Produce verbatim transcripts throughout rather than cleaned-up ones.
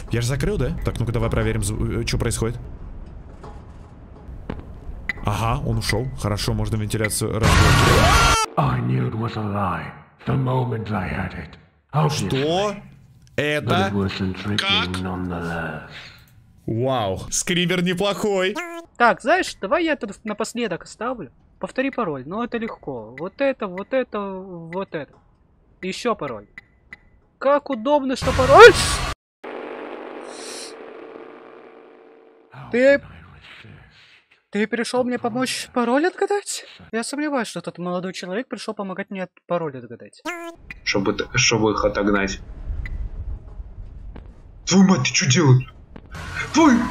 Я же закрыл, да? Так, ну-ка давай проверим, что происходит. Ага, он ушел. Хорошо, можно вентиляцию разблокировать. Что? Это? Как? Вау, скример неплохой. Так, знаешь, давай я тут напоследок оставлю. Повтори пароль, но это легко. Вот это, вот это, вот это. Еще пароль. Как удобно, что пароль... Ты... Ты пришел мне помочь пароль отгадать? Я сомневаюсь, что тот молодой человек пришел помогать мне пароль отгадать. Чтобы, чтобы их отогнать. Твою мать, ты что делаешь? Твой...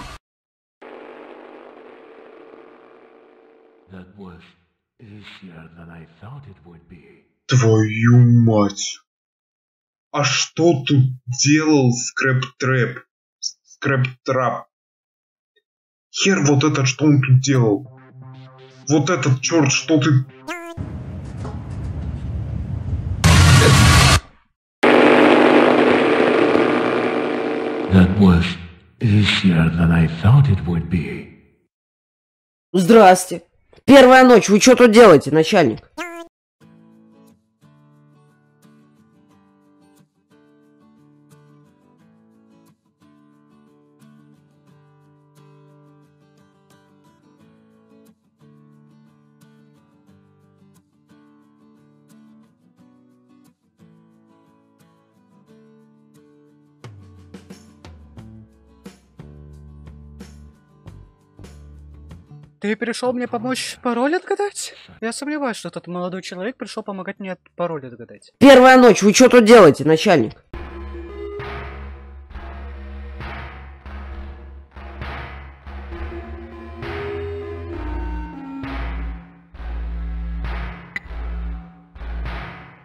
Твою мать. А что тут делал скрэп-трэп? Скрэп-трап? Хер вот этот, что он тут делал? Вот этот черт, что ты... Здрасте. Первая ночь, вы что тут делаете, начальник? Ты пришел мне помочь пароль отгадать? Я сомневаюсь, что тот молодой человек пришел помогать мне пароль отгадать. Первая ночь, вы что тут делаете, начальник?